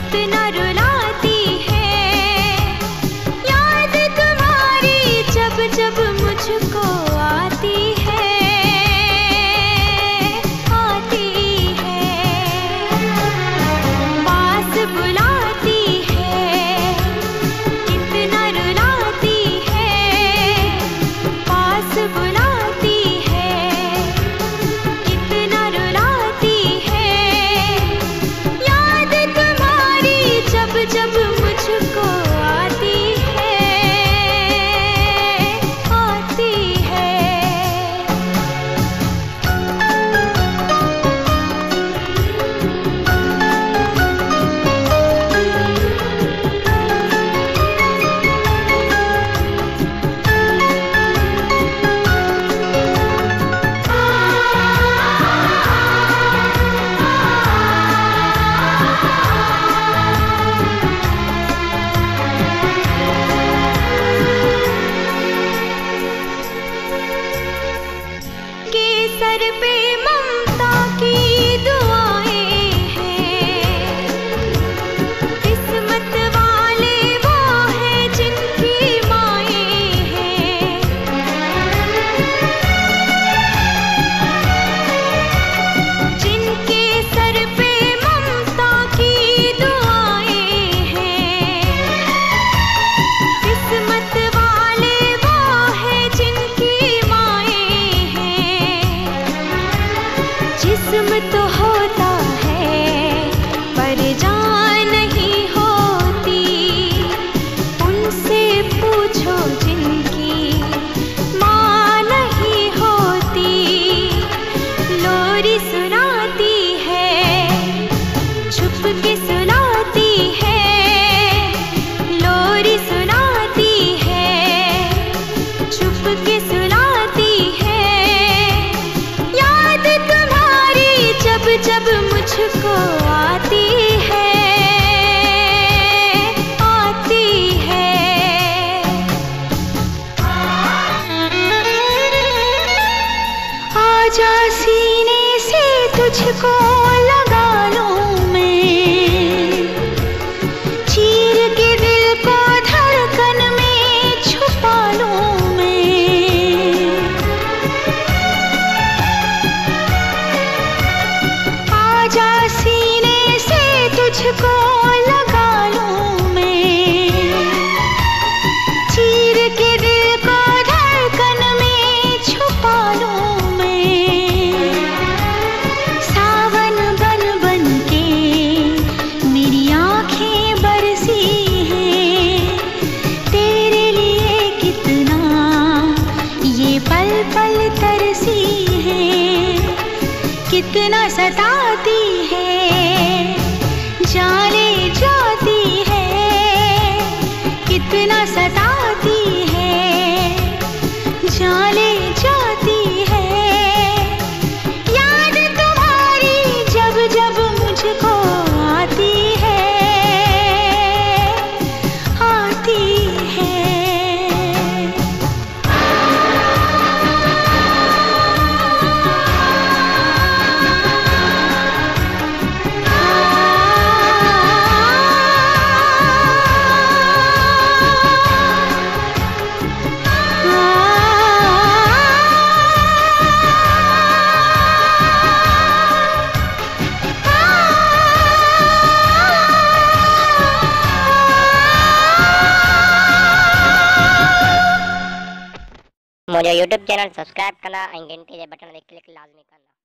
कितना रुलाती है याद तुम्हारी जब जब मुझको आती है, आती है। पास बुलाती है, कितना रुलाती है। पास बुलाती है, कितना रुलाती है। याद तुम्हारी जब जब मुझको आती है, आती है। केसर पे ममता की दुआएं हैं, किस्मत वाले वो हैं जिनकी माएं हैं। जिनके सर पे ममता की दुआएं हैं, किस्मत वाले वो हैं जिनकी माएं हैं। जिस्म तो होता है पर जान नहीं होती, उनसे पूछो जिनकी माँ नहीं होती। लोरी सुनाती है, छुप के सुनाती है। लोरी सुनाती है, छुप के सुनाती है। याद तुम्हारी जब जब मुझको आती है, आती है। आजा सीने से तुझको लगा लूं मैं, चीर के दिल को धड़कन में छुपा लूं मैं। आजा सीने से तुझको लगा लूं मैं, चीर के दिल को धड़कन में छुपा लूं मैं। सावन बन बन के मेरी आंखें बरसी हैं, तेरे लिए कितना ये पल पल तरसी हैं। कितना सताती है, जाने जाती है। कितना सताती है, जाने जाती है। याद तुम्हारी जब जब मुझको आती है, आती है। मुझे YouTube चैनल सब्सक्राइब करना एंड घंटी के बटन क्लिक लाजमी करना।